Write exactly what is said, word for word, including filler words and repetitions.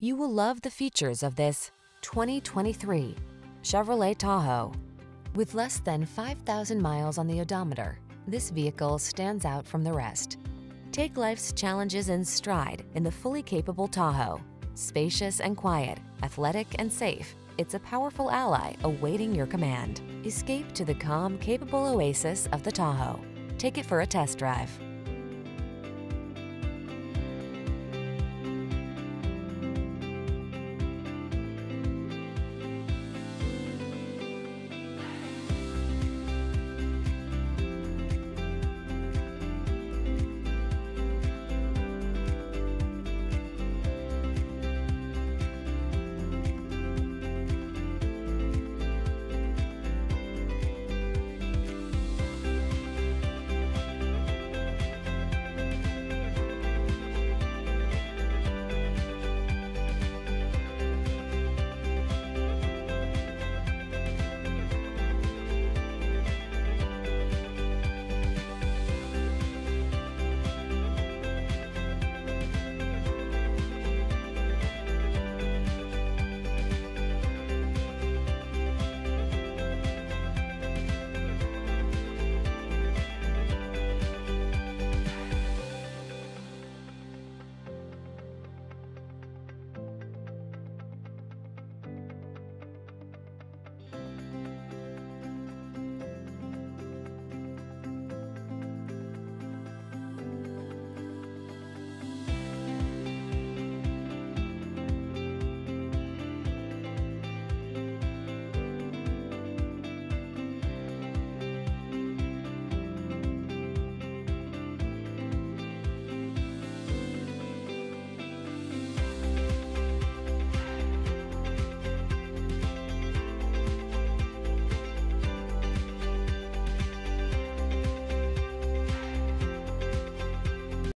You will love the features of this twenty twenty-three Chevrolet Tahoe. With less than five thousand miles on the odometer, this vehicle stands out from the rest. Take life's challenges in stride in the fully capable Tahoe. Spacious and quiet, athletic and safe, it's a powerful ally awaiting your command. Escape to the calm, capable oasis of the Tahoe. Take it for a test drive.